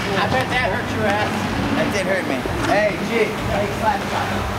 I bet that hurt your ass. That did hurt me. Hey, G. Hey, clap.